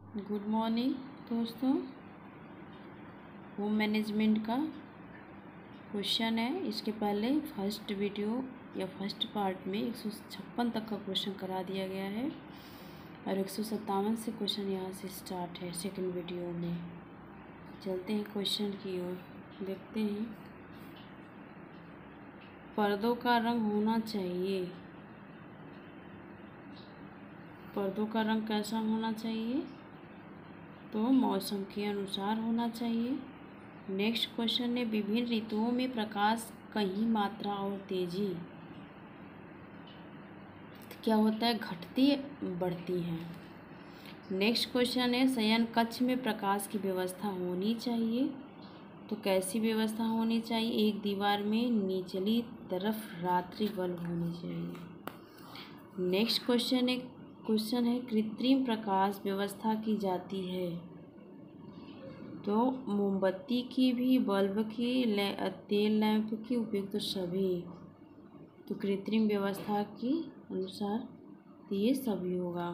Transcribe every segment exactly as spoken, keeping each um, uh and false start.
Good morning दोस्तों। Home management का question है। इसके पहले फर्स्ट वीडियो या फर्स्ट पार्ट में एक सौ छप्पन तक का क्वेश्चन करा दिया गया है और एक सौ सत्तावन से क्वेश्चन यहाँ से स्टार्ट है। सेकंड वीडियो में चलते हैं क्वेश्चन की ओर, देखते हैं। पर्दों का रंग होना चाहिए। पर्दों का रंग कैसा होना चाहिए? तो मौसम के अनुसार होना चाहिए। नेक्स्ट क्वेश्चन है, विभिन्न ऋतुओं में प्रकाश की मात्रा और तेजी क्या होता है? घटती बढ़ती है। नेक्स्ट क्वेश्चन है, शयन कक्ष में प्रकाश की व्यवस्था होनी चाहिए। तो कैसी व्यवस्था होनी चाहिए? एक दीवार में निचली तरफ रात्रि बल्ब होनी चाहिए। नेक्स्ट क्वेश्चन है क्वेश्चन है कृत्रिम प्रकाश व्यवस्था की जाती है। तो मोमबत्ती की भी, बल्ब की, तेल लैंप की, उपयुक्त तो सभी। तो कृत्रिम व्यवस्था के अनुसार ये सभी होगा।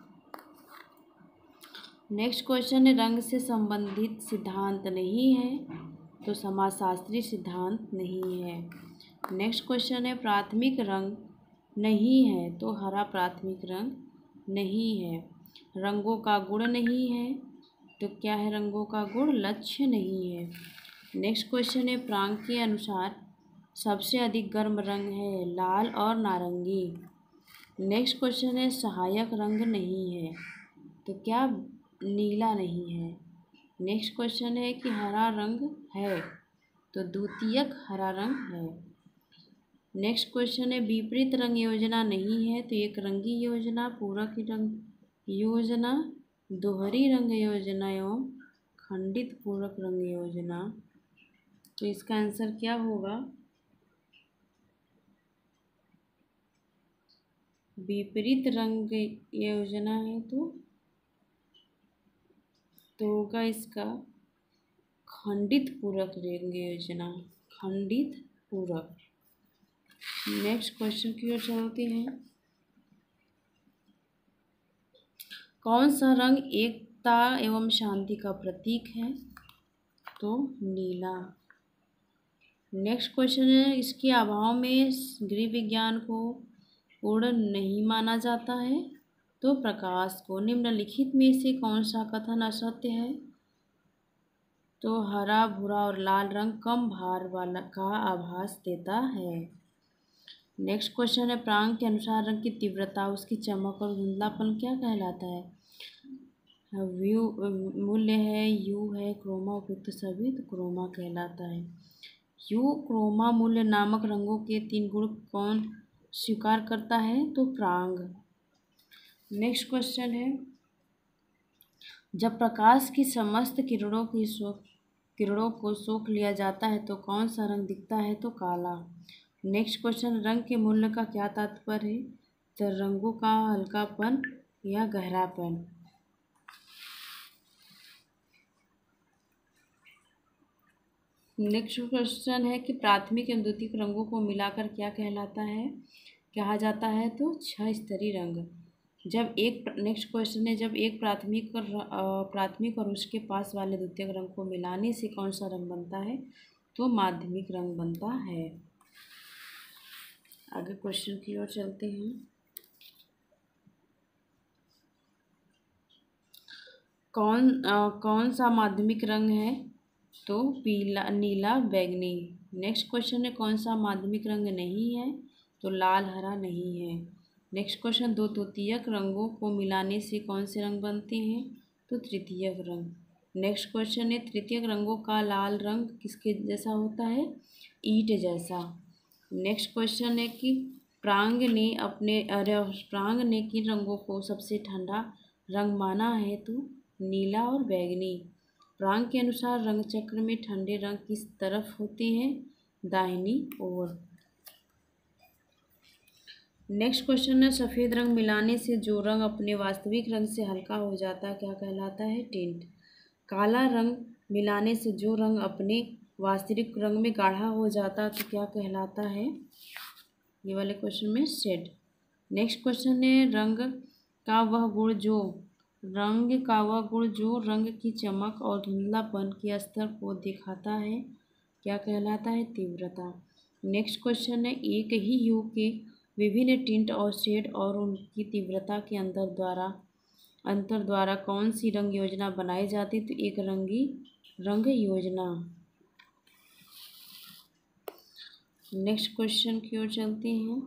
नेक्स्ट क्वेश्चन है, रंग से संबंधित सिद्धांत नहीं है। तो समाजशास्त्री सिद्धांत नहीं है। नेक्स्ट क्वेश्चन है, प्राथमिक रंग नहीं है। तो हरा प्राथमिक रंग नहीं है। रंगों का गुण नहीं है। तो क्या है रंगों का गुण? लक्ष्य नहीं है। नेक्स्ट क्वेश्चन है, प्रांग के अनुसार सबसे अधिक गर्म रंग है लाल और नारंगी। नेक्स्ट क्वेश्चन है, सहायक रंग नहीं है। तो क्या? नीला नहीं है। नेक्स्ट क्वेश्चन है कि हरा रंग है। तो द्वितीयक हरा रंग है। नेक्स्ट क्वेश्चन है, विपरीत रंग योजना नहीं है। तो एक रंगी योजना, पूरक रंग योजना, दोहरी रंग योजना एवं खंडित पूरक रंग योजना। तो इसका आंसर क्या होगा? विपरीत रंग योजना है तो तो होगा इसका खंडित पूरक रंग योजना, खंडित पूरक। नेक्स्ट क्वेश्चन की ओर चलते हैं। कौन सा रंग एकता एवं शांति का प्रतीक है? तो नीला। नेक्स्ट क्वेश्चन है, इसके अभाव में गृह विज्ञान को पूर्ण नहीं माना जाता है। तो प्रकाश को। निम्नलिखित में से कौन सा कथन असत्य है? तो हरा, भूरा और लाल रंग कम भार वाला का आभास देता है। नेक्स्ट क्वेश्चन है, प्रांग के अनुसार रंग की तीव्रता, उसकी चमक और धुंधलापन क्या कहलाता है? व्यू मूल्य है, यू है, क्रोमा, उपयुक्त सभी। तो क्रोमा कहलाता है। यू क्रोमा मूल्य नामक रंगों के तीन गुण कौन स्वीकार करता है? तो प्रांग। नेक्स्ट क्वेश्चन है, जब प्रकाश की समस्त किरणों की सोख किरणों को सोख लिया जाता है तो कौन सा रंग दिखता है? तो काला। नेक्स्ट क्वेश्चन, रंग के मूल्य का क्या तात्पर्य है? तो रंगों का हल्कापन या गहरापन। नेक्स्ट क्वेश्चन है कि प्राथमिक एवं द्वितीयक रंगों को मिलाकर क्या कहलाता है कहा जाता है? तो छह स्तरीय रंग। जब एक नेक्स्ट क्वेश्चन है, जब एक प्राथमिक और प्राथमिक और उसके पास वाले द्वितीयक रंग को मिलाने से कौन सा रंग बनता है? तो माध्यमिक रंग बनता है। आगे क्वेश्चन की ओर चलते हैं। कौन आ, कौन सा माध्यमिक रंग है? तो पीला, नीला, बैंगनी। नेक्स्ट क्वेश्चन है, कौन सा माध्यमिक रंग नहीं है? तो लाल, हरा नहीं है। नेक्स्ट क्वेश्चन, दो तृतीयक रंगों को मिलाने से कौन से रंग बनते हैं? तो तृतीयक रंग। नेक्स्ट क्वेश्चन है, तृतीयक रंगों का लाल रंग किसके जैसा होता है? ईंट जैसा। नेक्स्ट क्वेश्चन है कि प्रांग ने अपने प्रांग ने किन रंगों को सबसे ठंडा रंग माना है? तो नीला और बैंगनी। प्रांग के अनुसार रंग चक्र में ठंडे रंग किस तरफ होते हैं? दाहिनी ओर। नेक्स्ट क्वेश्चन है, सफ़ेद रंग मिलाने से जो रंग अपने वास्तविक रंग से हल्का हो जाता है क्या कहलाता है? टिंट। काला रंग मिलाने से जो रंग अपने वास्तविक रंग में गाढ़ा हो जाता है तो क्या कहलाता है? ये वाले क्वेश्चन में शेड। नेक्स्ट क्वेश्चन है, रंग का वह गुण जो रंग का वह गुण जो रंग की चमक और धुंधलापन के स्तर को दिखाता है क्या कहलाता है? तीव्रता। नेक्स्ट क्वेश्चन है, एक ही ह्यू के विभिन्न टिंट और शेड और उनकी तीव्रता के अंतर द्वारा अंतर द्वारा कौन सी रंग योजना बनाई जाती? तो एक रंगी रंग योजना। नेक्स्ट क्वेश्चन की ओर चलते हैं।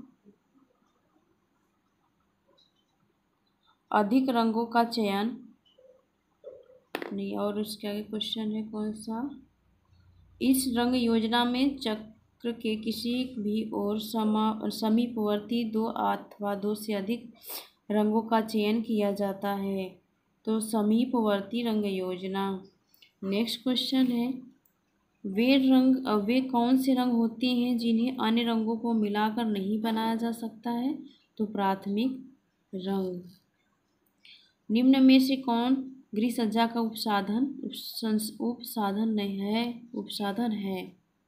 अधिक रंगों का चयन नहीं, और उसके आगे क्वेश्चन है कौन सा? इस रंग योजना में चक्र के किसी भी और समा समीपवर्ती दो अथवा दो से अधिक रंगों का चयन किया जाता है, तो समीपवर्ती रंग योजना। नेक्स्ट क्वेश्चन है, वे रंग वे कौन से रंग होते हैं जिन्हें अन्य रंगों को मिलाकर नहीं बनाया जा सकता है? तो प्राथमिक रंग। निम्न में से कौन गृह सज्जा का उपसाधन उपसाधन नहीं है उपसाधन है?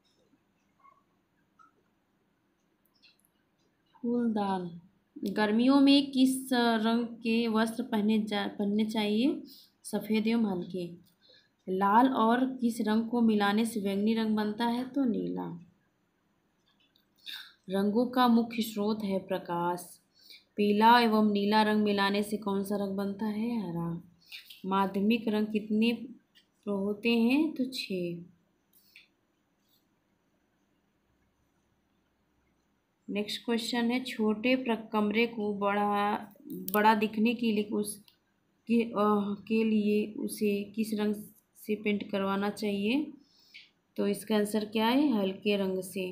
फूलदान। गर्मियों में किस रंग के वस्त्र पहने जा पहनने चाहिए? सफ़ेद एवं हल्के। लाल और किस रंग को मिलाने से बैंगनी रंग बनता है? तो नीला। रंगों का मुख्य स्रोत है प्रकाश। पीला एवं नीला रंग मिलाने से कौन सा रंग बनता है? हरा। माध्यमिक रंग कितने होते हैं? तो छः। नेक्स्ट क्वेश्चन है, छोटे कमरे को बड़ा बड़ा दिखने के लिए उस के, आ, के लिए उसे किस रंग से पेंट करवाना चाहिए? तो इसका आंसर क्या है? हल्के रंग से।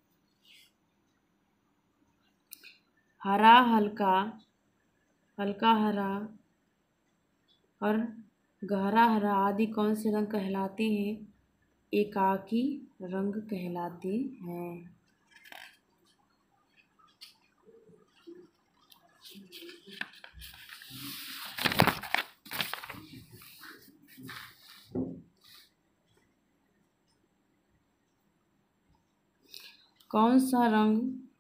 हरा, हल्का हल्का हरा और गहरा हरा आदि कौन से रंग कहलाते हैं? एकाकी रंग कहलाते हैं। कौन सा रंग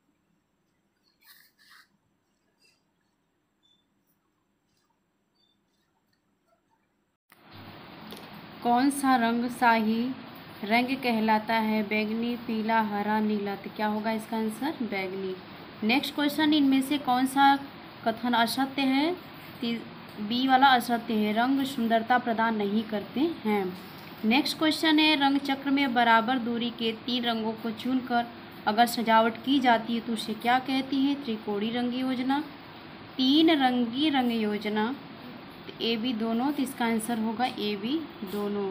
कौन सा रंग शाही रंग कहलाता है? बैगनी, पीला, हरा, नीला। तो क्या होगा इसका आंसर? बैगनी। नेक्स्ट क्वेश्चन, इनमें से कौन सा कथन असत्य है? बी वाला असत्य है, रंग सुंदरता प्रदान नहीं करते हैं। नेक्स्ट क्वेश्चन है, रंग चक्र में बराबर दूरी के तीन रंगों को चुनकर अगर सजावट की जाती है तो उसे क्या कहती है? त्रिकोणीय रंग योजना। तीन रंगी रंग योजना। ए बी दोनों, तो इसका आंसर होगा ए बी दोनों।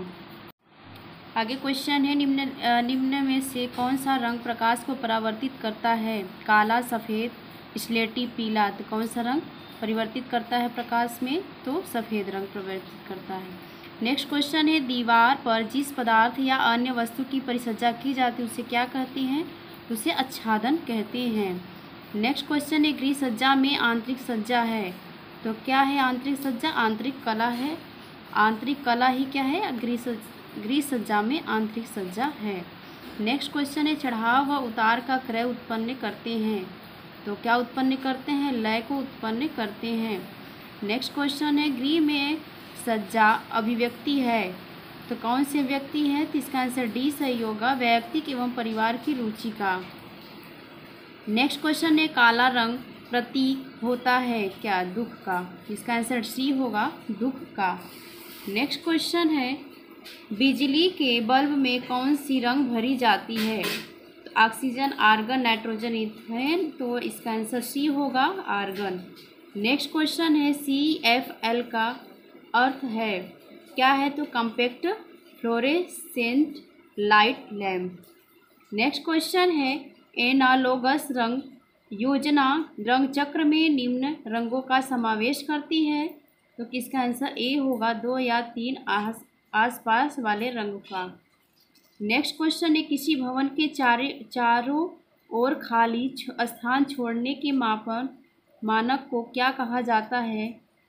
आगे क्वेश्चन है, निम्न निम्न में से कौन सा रंग प्रकाश को परावर्तित करता है? काला, सफ़ेद, स्लेटी, पीला। तो कौन सा रंग परिवर्तित करता है प्रकाश में? तो सफ़ेद रंग परिवर्तित करता है। नेक्स्ट क्वेश्चन है, दीवार पर जिस पदार्थ या अन्य वस्तु की परिसज्जा की जाती है उसे क्या कहते हैं? उसे आच्छादन कहते हैं। नेक्स्ट क्वेश्चन है, गृह सज्जा में आंतरिक सज्जा है, तो क्या है आंतरिक सज्जा? आंतरिक कला है। आंतरिक कला ही क्या है? गृह गृह सज्जा में आंतरिक सज्जा है। नेक्स्ट क्वेश्चन है, चढ़ाव व उतार का क्रय उत्पन्न करते हैं, तो क्या उत्पन्न करते हैं? लय को उत्पन्न करते हैं। नेक्स्ट क्वेश्चन है, गृह में सज्जा अभिव्यक्ति है, तो कौन सी अभिव्यक्ति है? तो इसका आंसर डी सही होगा, व्यक्ति एवं परिवार की रुचि का। नेक्स्ट क्वेश्चन है, काला रंग प्रतीक होता है क्या? दुख का। इसका आंसर सी होगा, दुख का। नेक्स्ट क्वेश्चन है, बिजली के बल्ब में कौन सी रंग भरी जाती है? तो ऑक्सीजन, आर्गन, नाइट्रोजन, इथेन। तो इसका आंसर सी होगा, आर्गन। नेक्स्ट क्वेश्चन है, सी एफ एल का अर्थ है क्या है? तो compact fluorescent light lamp. Next question है, एनालॉगस रंग योजना रंग चक्र में निम्न रंगों का समावेश करती है, तो किसका आंसर ए होगा, दो या तीन आस आसपास वाले रंग का। नेक्स्ट क्वेश्चन है, किसी भवन के चारे चारों ओर खाली स्थान छोड़ने के मापन मानक को क्या कहा जाता है?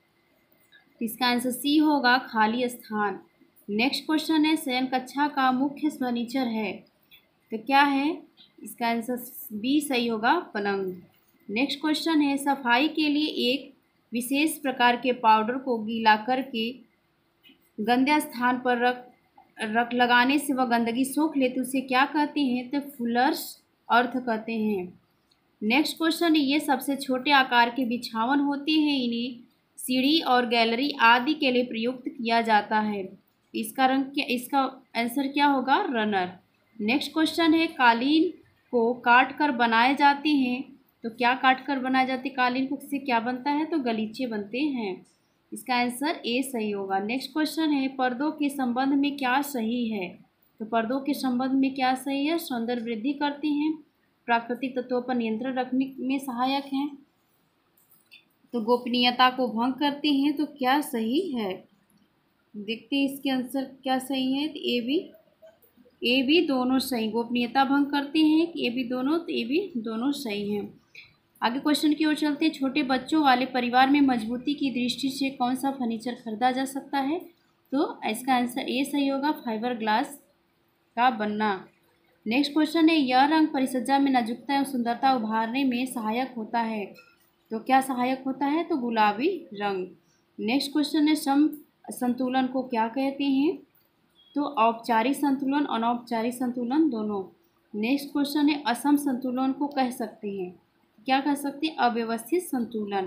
इसका आंसर सी होगा, खाली स्थान। नेक्स्ट क्वेश्चन है, शयन कक्षा का मुख्य फर्नीचर है, तो क्या है? इसका आंसर बी सही होगा, पलंग। नेक्स्ट क्वेश्चन है, सफाई के लिए एक विशेष प्रकार के पाउडर को गीला करके गंदे स्थान पर रख रख लगाने से वह गंदगी सोख लेते उसे क्या कहते हैं? तो फुलर्स अर्थ कहते हैं। नेक्स्ट क्वेश्चन, ये सबसे छोटे आकार के बिछावन होते हैं, इन्हें सीढ़ी और गैलरी आदि के लिए प्रयुक्त किया जाता है। इसका रंग क्या, इसका आंसर क्या होगा? रनर। नेक्स्ट क्वेश्चन है, कालीन को काट कर बनाए जाते हैं, तो क्या काट कर बनाए जाते हैं कालीन को, से क्या बनता है? तो गलीचे बनते हैं। इसका आंसर ए सही होगा। नेक्स्ट क्वेश्चन है, पर्दों के संबंध में क्या सही है? तो पर्दों के संबंध में क्या सही है? सौंदर्य वृद्धि करती हैं, प्राकृतिक तत्वों पर नियंत्रण रखने में सहायक हैं, तो गोपनीयता को भंग करते हैं। तो क्या सही है? देखते हैं इसके आंसर क्या सही है। तो ए बी ए बी दोनों सही। गोपनीयता भंग करते हैं, ए बी दोनों, तो ए बी दोनों सही हैं। आगे क्वेश्चन की ओर चलते हैं। छोटे बच्चों वाले परिवार में मजबूती की दृष्टि से कौन सा फर्नीचर खरीदा जा सकता है? तो इसका आंसर ए सही होगा, फाइबर ग्लास का बनना। नेक्स्ट क्वेश्चन है, यह रंग परिसज्जा में नाजुकता और सुंदरता उभारने में सहायक होता है, तो क्या सहायक होता है? तो गुलाबी रंग। नेक्स्ट क्वेश्चन है, सम संतुलन को क्या कहते हैं? तो औपचारिक संतुलन, अनौपचारिक संतुलन दोनों। नेक्स्ट क्वेश्चन है, असम संतुलन को कह सकते हैं, क्या कह सकते हैं? अव्यवस्थित संतुलन।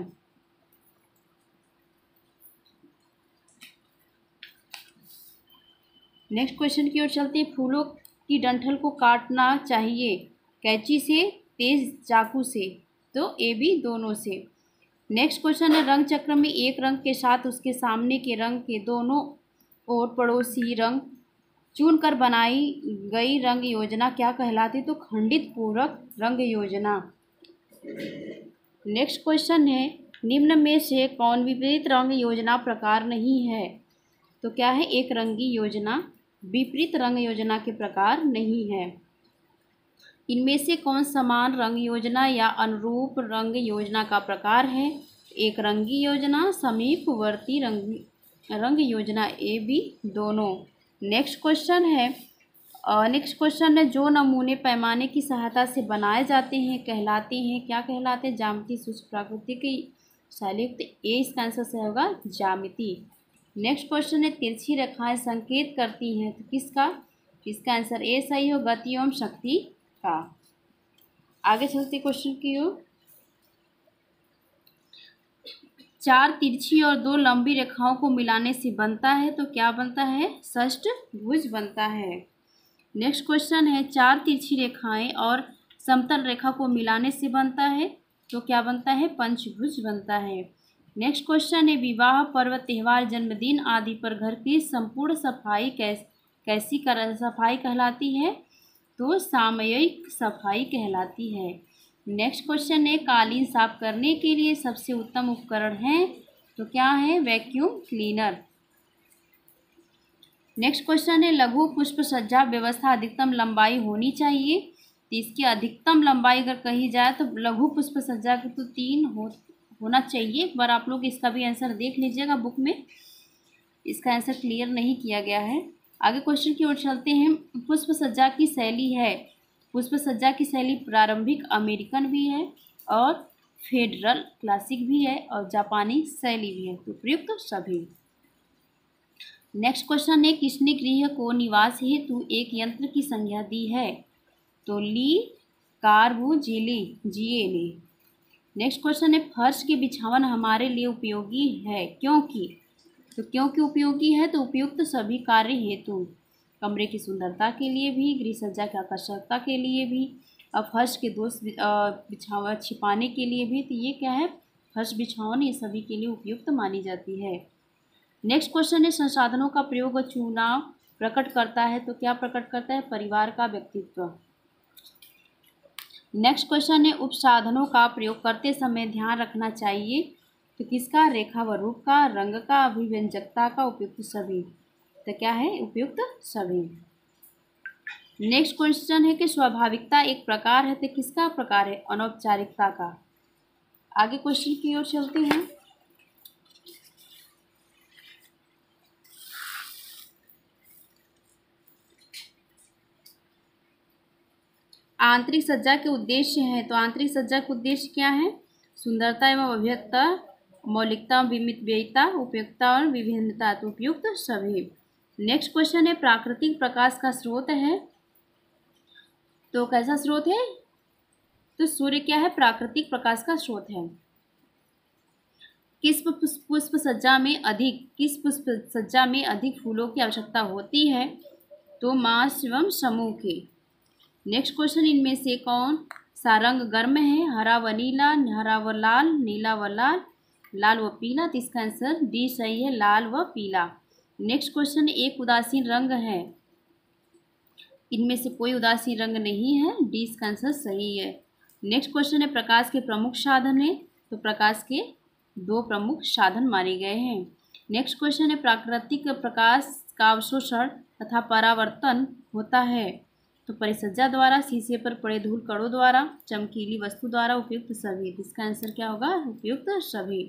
नेक्स्ट क्वेश्चन की ओर चलते हैं, फूलों की डंठल को काटना चाहिए कैंची से, तेज चाकू से, तो ए बी दोनों से। नेक्स्ट क्वेश्चन है, रंग चक्र में एक रंग के साथ उसके सामने के रंग के दोनों और पड़ोसी रंग चुनकर बनाई गई रंग योजना क्या कहलाती? तो खंडित पूरक रंग योजना। नेक्स्ट क्वेश्चन है, निम्न में से कौन विपरीत रंग योजना प्रकार नहीं है? तो क्या है? एक रंगी योजना विपरीत रंग योजना के प्रकार नहीं है। इनमें से कौन समान रंग योजना या अनुरूप रंग योजना का प्रकार है? एक रंगी योजना, समीपवर्ती रंग रंग योजना, ए बी दोनों। नेक्स्ट क्वेश्चन है नेक्स्ट क्वेश्चन है, जो नमूने पैमाने की सहायता से बनाए जाते हैं कहलाते हैं, क्या कहलाते हैं? ज्यामिति, सूक्ष्म, प्राकृतिक, शैलयुक्त। ए इसका आंसर सही होगा, ज्यामिति। नेक्स्ट क्वेश्चन है, तिरछी रेखाएं संकेत करती हैं, तो किसका? इसका आंसर ए सही हो, गति एवं शक्ति का। आगे चलते क्वेश्चन की ओर। चार तिरछी और दो लंबी रेखाओं को मिलाने से बनता है, तो क्या बनता है? षष्ठभुज बनता है। नेक्स्ट क्वेश्चन है, चार तिरछी रेखाएं और समतल रेखा को मिलाने से बनता है, तो क्या बनता है? पंचभुज बनता है। नेक्स्ट क्वेश्चन है, विवाह, पर्व, त्यौहार, जन्मदिन आदि पर घर की संपूर्ण सफाई कैस कैसी कर सफाई कहलाती है? तो सामयिक सफाई कहलाती है। नेक्स्ट क्वेश्चन है, कालीन साफ करने के लिए सबसे उत्तम उपकरण है, तो क्या है? Vacuum cleaner. नेक्स्ट क्वेश्चन है, लघु पुष्प सज्जा व्यवस्था अधिकतम लंबाई होनी चाहिए, तो इसकी अधिकतम लंबाई अगर कही जाए तो लघु पुष्प सज्जा की तो तीन हो होना चाहिए। एक बार आप लोग इसका भी आंसर देख लीजिएगा, बुक में इसका आंसर क्लियर नहीं किया गया है। आगे क्वेश्चन की ओर चलते हैं। पुष्प सज्जा की शैली है, पुष्प सज्जा की शैली प्रारंभिक अमेरिकन भी है और फेडरल क्लासिक भी है और जापानी शैली भी है, तो प्रयुक्त सभी। नेक्स्ट क्वेश्चन है, किसने गृह को निवास हेतु एक यंत्र की संज्ञा दी है? तो ली कार्बुजिए ने। नेक्स्ट क्वेश्चन है, फर्श के बिछावन हमारे लिए उपयोगी है क्योंकि? तो क्योंकि उपयोगी है, तो उपयुक्त सभी कार्य हेतु, कमरे की सुंदरता के लिए भी, गृह सज्जा की आकर्षकता के लिए भी, और फर्श के दोष बिछावन छिपाने के लिए भी। तो ये क्या है? फर्श बिछावन, ये सभी के लिए उपयुक्त मानी जाती है। नेक्स्ट क्वेश्चन है, संसाधनों का प्रयोग और चुनाव प्रकट करता है, तो क्या प्रकट करता है? परिवार का व्यक्तित्व। नेक्स्ट क्वेश्चन है, उपसाधनों का प्रयोग करते समय ध्यान रखना चाहिए, तो किसका? रेखा व रूप का, रंग का, अभिव्यंजकता का, उपयुक्त सभी। तो क्या है? उपयुक्त सभी। नेक्स्ट क्वेश्चन है कि स्वाभाविकता एक प्रकार है, तो किसका प्रकार है? अनौपचारिकता का। आगे क्वेश्चन की ओर चलते हैं। आंतरिक सज्जा के उद्देश्य हैं, तो आंतरिक सज्जा के उद्देश्य क्या है? सुंदरता एवं अभ्यता मौलिकता, विविधता, उपयुक्तता और विभिन्नता, तो उपयुक्त सभी। नेक्स्ट क्वेश्चन है प्राकृतिक प्रकाश का स्रोत है, तो कैसा स्रोत है? तो सूर्य क्या है? प्राकृतिक प्रकाश का स्रोत है। किस पुष्प सज्जा में अधिक किस पुष्प सज्जा में अधिक फूलों की आवश्यकता होती है? तो मास एवं समूह के। नेक्स्ट क्वेश्चन, इनमें से कौन सा रंग गर्म है? हरा व नीला, हरा व लाल, नीला व लाल, लाल व पीला, तो इसका आंसर डी सही है, लाल व पीला। नेक्स्ट क्वेश्चन, एक उदासीन रंग है, इनमें से कोई उदासीन रंग नहीं है, डी इसका आंसर सही है। नेक्स्ट क्वेश्चन है प्रकाश के प्रमुख साधन है, तो प्रकाश के दो प्रमुख साधन माने गए हैं। नेक्स्ट क्वेश्चन है प्राकृतिक प्रकाश का अवशोषण तथा परावर्तन होता है, तो परिसज्जा द्वारा, शीशे पर पड़े धूल कणों द्वारा, चमकीली वस्तु द्वारा, उपयुक्त सभी। इसका आंसर क्या होगा? उपयुक्त सभी।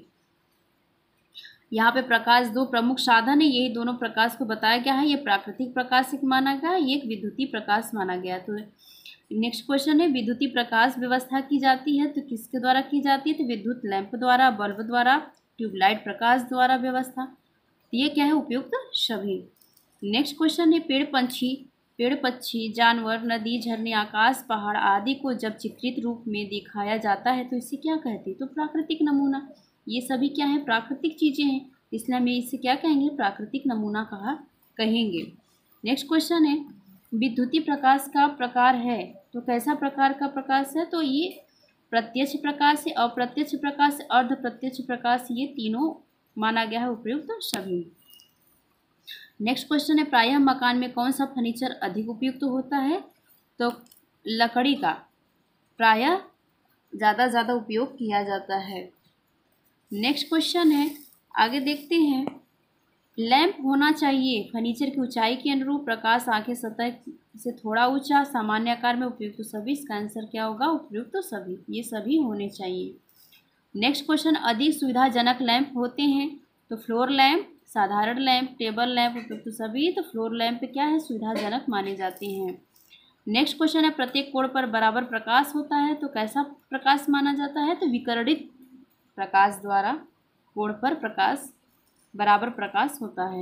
यहाँ पे प्रकाश दो प्रमुख साधन है, यही दोनों प्रकाश को बताया गया है। ये प्राकृतिक प्रकाश एक माना गया, ये एक विद्युतीय प्रकाश माना गया। तो नेक्स्ट क्वेश्चन है विद्युतीय प्रकाश व्यवस्था की जाती है, तो किसके द्वारा की जाती है? तो विद्युत लैंप द्वारा, बल्ब द्वारा, ट्यूबलाइट प्रकाश द्वारा व्यवस्था। ये क्या है? उपयुक्त सभी। नेक्स्ट क्वेश्चन है पेड़ पंछी पेड़ पक्षी, जानवर, नदी, झरने, आकाश, पहाड़ आदि को जब चित्रित रूप में दिखाया जाता है तो इसे क्या कहते हैं? तो प्राकृतिक नमूना। ये सभी क्या है? प्राकृतिक चीज़ें हैं, इसलिए हम इसे क्या कहेंगे? प्राकृतिक नमूना कहा कहेंगे। नेक्स्ट क्वेश्चन है विद्युतीय प्रकाश का प्रकार है, तो कैसा प्रकार का प्रकाश है? तो ये प्रत्यक्ष प्रकाश है, अप्रत्यक्ष प्रकाश, अर्ध प्रत्यक्ष प्रकाश, ये तीनों माना गया है उपयुक्त सभी। नेक्स्ट क्वेश्चन है प्रायः मकान में कौन सा फर्नीचर अधिक उपयुक्त होता है? तो लकड़ी का प्रायः ज़्यादा ज़्यादा उपयोग किया जाता है। नेक्स्ट क्वेश्चन है, आगे देखते हैं, लैंप होना चाहिए फर्नीचर की ऊंचाई के अनुरूप, प्रकाश आंखें सतह से थोड़ा ऊंचा, सामान्य आकार में, उपयुक्त सभी। इसका आंसर क्या होगा? उपयुक्त सभी, ये सभी होने चाहिए। नेक्स्ट क्वेश्चन, अधिक सुविधाजनक लैंप होते हैं, तो फ्लोर लैंप, साधारण लैंप, टेबल लैंप, उपयुक्त सभी। तो फ्लोर लैंप क्या है? सुविधाजनक माने जाते हैं। नेक्स्ट क्वेश्चन है प्रत्येक कोण पर बराबर प्रकाश होता है, तो कैसा प्रकाश माना जाता है? तो विकर्णित प्रकाश द्वारा कोण पर प्रकाश बराबर प्रकाश होता है।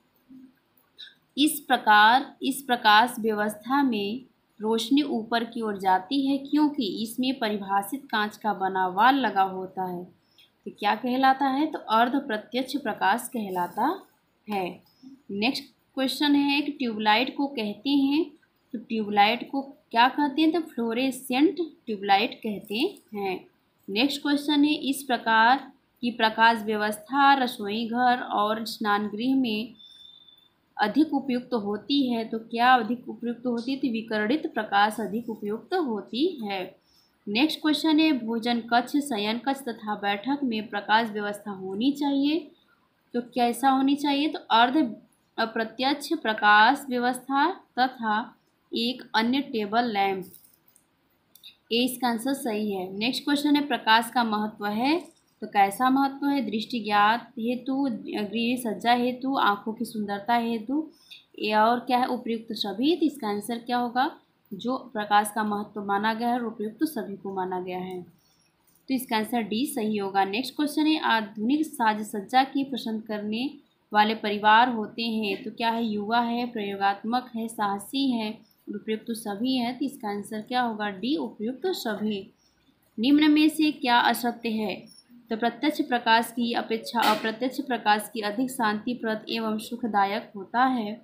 इस प्रकार इस प्रकाश व्यवस्था में रोशनी ऊपर की ओर जाती है क्योंकि इसमें परिभाषित कांच का बना वाल लगा होता है, तो क्या कहलाता है? तो अर्ध प्रत्यक्ष प्रकाश कहलाता है। नेक्स्ट क्वेश्चन है एक ट्यूबलाइट को कहते हैं, तो ट्यूबलाइट को क्या कहते हैं? तो फ्लोरेसेंट ट्यूबलाइट कहते हैं। नेक्स्ट क्वेश्चन है इस प्रकार की प्रकाश व्यवस्था रसोई घर और स्नान गृह में अधिक उपयुक्त होती है, तो क्या अधिक उपयुक्त होती है? तो विकर्णित प्रकाश अधिक उपयुक्त होती है। नेक्स्ट क्वेश्चन है भोजन कक्ष, शयन कक्ष तथा बैठक में प्रकाश व्यवस्था होनी चाहिए, तो कैसा होनी चाहिए? तो अर्ध अप्रत्यक्ष प्रकाश व्यवस्था तथा एक अन्य टेबल लैंप, ए इसका आंसर सही है। नेक्स्ट क्वेश्चन है प्रकाश का महत्व है, तो कैसा महत्व है? दृष्टि ज्ञात हेतु, गृह सज्जा हेतु, आँखों की सुंदरता हेतु, और क्या है? उपयुक्त सभी। तो इसका आंसर क्या होगा? जो प्रकाश का महत्व माना गया है और उपयुक्त तो सभी को माना गया है, तो इसका आंसर डी सही होगा। नेक्स्ट क्वेश्चन है आधुनिक साज सज्जा की पसंद करने वाले परिवार होते हैं, तो क्या है? युवा है, प्रयोगात्मक है, साहसी है, उपयुक्त तो सभी है। तो इसका आंसर क्या होगा? डी उपयुक्त तो सभी। निम्न में से क्या असत्य है? तो प्रत्यक्ष प्रकाश की अपेक्षा अप्रत्यक्ष प्रकाश की अधिक शांतिप्रद एवं सुखदायक होता है।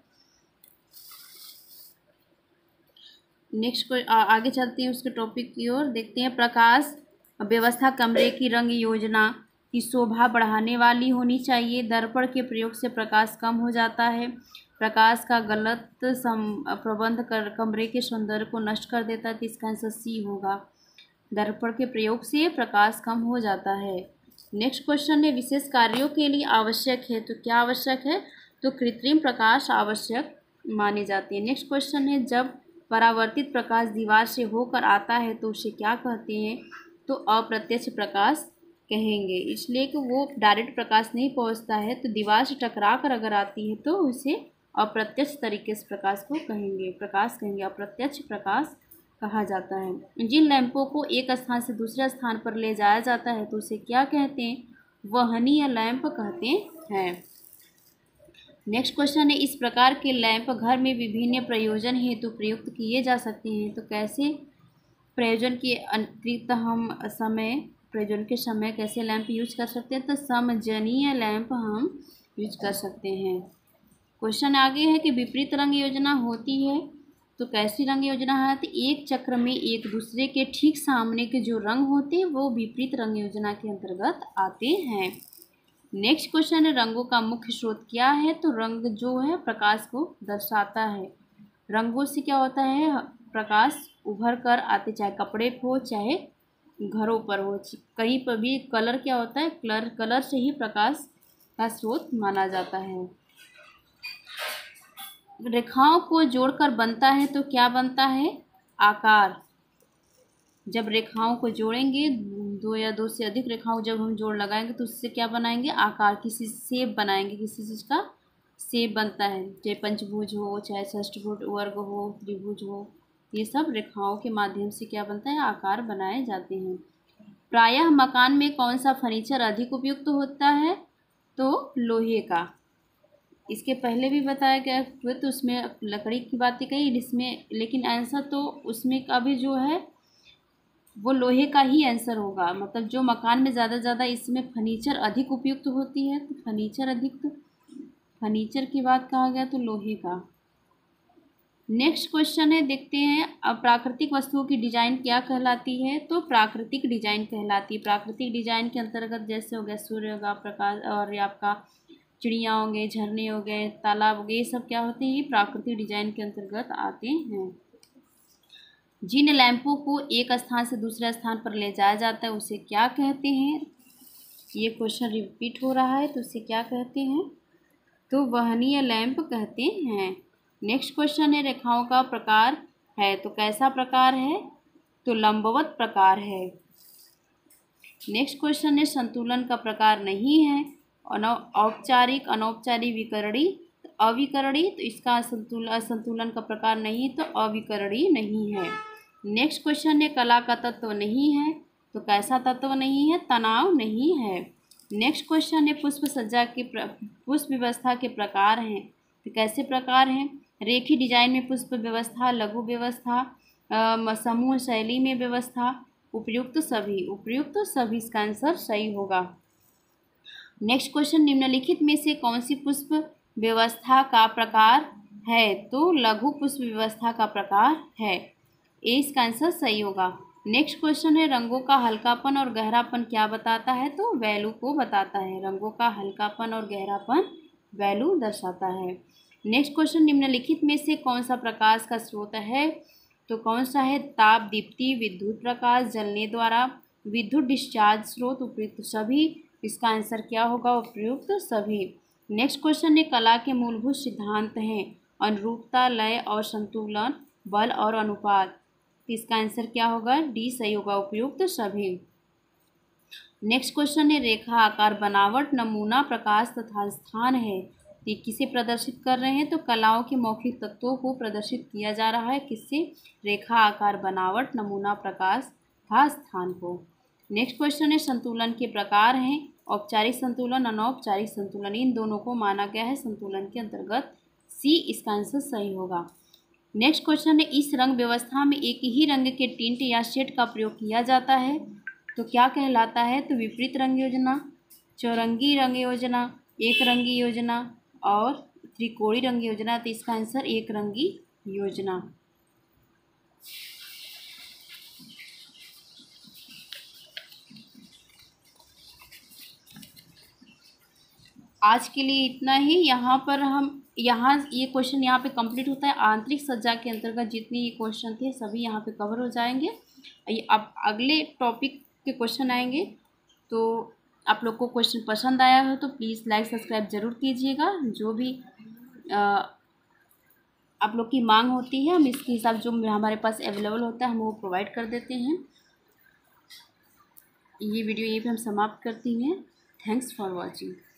नेक्स्ट को आगे चलते हैं उसके टॉपिक की ओर, देखते हैं प्रकाश व्यवस्था कमरे की रंग योजना की शोभा बढ़ाने वाली होनी चाहिए। दर्पण के प्रयोग से प्रकाश कम हो जाता है। प्रकाश का गलत प्रबंध कर कमरे के सौंदर्य को नष्ट कर देता है, तो इसका आंसर सी होगा। दर्पण के प्रयोग से प्रकाश कम हो जाता है। नेक्स्ट क्वेश्चन है विशेष कार्यों के लिए आवश्यक है, तो क्या आवश्यक है? तो कृत्रिम प्रकाश आवश्यक माने जाते हैं। नेक्स्ट क्वेश्चन है जब परावर्तित प्रकाश दीवार से होकर आता है तो उसे क्या कहते हैं? तो अप्रत्यक्ष प्रकाश कहेंगे, इसलिए कि वो डायरेक्ट प्रकाश नहीं पहुंचता है, तो दीवार से टकरा कर अगर आती है तो उसे अप्रत्यक्ष तरीके से प्रकाश को कहेंगे प्रकाश कहेंगे अप्रत्यक्ष प्रकाश कहा जाता है। जिन लैंपों को एक स्थान से दूसरे स्थान पर ले जाया जाता है तो उसे क्या कहते हैं? वहनीय लैंप कहते हैं। नेक्स्ट क्वेश्चन है, इस प्रकार के लैंप घर में विभिन्न प्रयोजन हेतु प्रयुक्त किए जा सकते हैं, तो कैसे प्रयोजन के अतिरिक्त हम समय प्रयोजन के समय कैसे लैंप यूज कर सकते हैं, तो समजनीय लैंप हम यूज कर सकते हैं। क्वेश्चन आगे है कि विपरीत रंग योजना होती है, तो कैसी रंग योजना है, तो एक चक्र में एक दूसरे के ठीक सामने के जो रंग होते हैं वो विपरीत रंग योजना के अंतर्गत आते हैं। नेक्स्ट क्वेश्चन है, रंगों का मुख्य स्रोत क्या है, तो रंग जो है प्रकाश को दर्शाता है। रंगों से क्या होता है, प्रकाश उभर कर आते, चाहे कपड़े पर हो चाहे घरों पर हो, कहीं पर भी कलर क्या होता है, कलर कलर से ही प्रकाश का स्रोत माना जाता है। रेखाओं को जोड़कर बनता है तो क्या बनता है, आकार। जब रेखाओं को जोड़ेंगे, दो या दो से अधिक रेखाओं जब हम जोड़ लगाएंगे तो उससे क्या बनाएंगे, आकार, किसी शेप बनाएंगे, किसी चीज़ का शेप बनता है, चाहे पंचभुज हो चाहे षष्ठभुज वर्ग हो त्रिभुज हो, ये सब रेखाओं के माध्यम से क्या बनता है, आकार बनाए जाते हैं। प्रायः मकान में कौन सा फर्नीचर अधिक उपयुक्त होता है, तो लोहे का। इसके पहले भी बताया गया हुआ, तो उसमें लकड़ी की बातें कही, इसमें लेकिन आंसर तो उसमें का भी जो है वो लोहे का ही आंसर होगा। मतलब जो मकान में ज़्यादा ज़्यादा इसमें फर्नीचर अधिक उपयुक्त होती है, तो फर्नीचर अधिक, तो फर्नीचर की बात कहा गया तो लोहे का। नेक्स्ट क्वेश्चन है, देखते हैं, अब प्राकृतिक वस्तुओं की डिजाइन क्या कहलाती है, तो प्राकृतिक डिजाइन कहलाती है। प्राकृतिक डिजाइन के अंतर्गत जैसे हो गया सूर्य होगा, प्रकाश, और आपका चिड़िया हो गए, झरने हो गए, तालाब हो गए, ये सब क्या होते हैं, ये प्राकृतिक डिजाइन के अंतर्गत आते हैं। जिन लैंपों को एक स्थान से दूसरे स्थान पर ले जाया जाता है उसे क्या कहते हैं, ये क्वेश्चन रिपीट हो रहा है, तो उसे क्या कहते हैं, तो वहनीय लैंप कहते हैं। नेक्स्ट क्वेश्चन है, रेखाओं का प्रकार है, तो कैसा प्रकार है, तो लंबवत प्रकार है। नेक्स्ट क्वेश्चन है, संतुलन का प्रकार नहीं है, औपचारिक, अनौपचारिक, विकरणी, अविकरणी, तो इसका संतुलन असंतुलन का प्रकार नहीं, तो अविकरणी नहीं है। नेक्स्ट क्वेश्चन है, कला का तत्व नहीं है, तो कैसा तत्व नहीं है, तनाव नहीं है। नेक्स्ट क्वेश्चन है, पुष्प सज्जा के पुष्प व्यवस्था के प्रकार हैं, तो कैसे प्रकार हैं, रेखी डिजाइन में पुष्प व्यवस्था, लघु व्यवस्था, समूह शैली में व्यवस्था, उपयुक्त सभी, उपयुक्त सभी, इसका आंसर सही होगा। नेक्स्ट क्वेश्चन, निम्नलिखित में से कौन सी पुष्प व्यवस्था का प्रकार है, तो लघु पुष्प व्यवस्था का प्रकार है, ए इसका आंसर सही होगा। नेक्स्ट क्वेश्चन है, रंगों का हल्कापन और गहरापन क्या बताता है, तो वैल्यू को बताता है। रंगों का हल्कापन और गहरापन वैल्यू दर्शाता है। नेक्स्ट क्वेश्चन, निम्नलिखित में से कौन सा प्रकाश का स्रोत है, तो कौन सा है, ताप दीप्ति, विद्युत प्रकाश, जलने द्वारा, विद्युत डिस्चार्ज स्रोत, उपयुक्त सभी, इसका आंसर क्या होगा, उपयुक्त सभी। नेक्स्ट क्वेश्चन है, कला के मूलभूत सिद्धांत हैं, अनुरूपता, लय और संतुलन, बल और अनुपात, इसका आंसर क्या होगा, डी सही होगा, उपयुक्त सभी। नेक्स्ट क्वेश्चन है, रेखा, आकार, बनावट, नमूना, प्रकाश तथा स्थान है, ये किसे प्रदर्शित कर रहे हैं, तो कलाओं के मौखिक तत्वों को प्रदर्शित किया जा रहा है, किससे, रेखा, आकार, बनावट, नमूना, प्रकाश तथा स्थान को। नेक्स्ट क्वेश्चन है, संतुलन के प्रकार हैं, औपचारिक संतुलन, अनौपचारिक संतुलन, इन दोनों को माना गया है संतुलन के अंतर्गत, सी इसका आंसर सही होगा। नेक्स्ट क्वेश्चन है, इस रंग व्यवस्था में एक ही रंग के टिंट या शेड का प्रयोग किया जाता है, तो क्या कहलाता है, तो विपरीत रंग योजना, चौरंगी रंग योजना, एक रंगी योजना और त्रिकोणीय रंग योजना, तो इसका आंसर एक रंगी योजना। आज के लिए इतना ही। यहाँ पर हम यहाँ ये क्वेश्चन यहाँ पे कंप्लीट होता है। आंतरिक सज्जा के अंतर्गत जितने ये क्वेश्चन थे सभी यहाँ पे कवर हो जाएंगे। अब अगले टॉपिक के क्वेश्चन आएंगे, तो आप लोग को क्वेश्चन पसंद आया हो तो प्लीज़ लाइक सब्सक्राइब ज़रूर कीजिएगा। जो भी आ, आप लोग की मांग होती है हम इसके हिसाब जो हमारे पास अवेलेबल होता है हम वो प्रोवाइड कर देते हैं। ये वीडियो यहीं पे हम समाप्त करती हैं। Thanks for watching.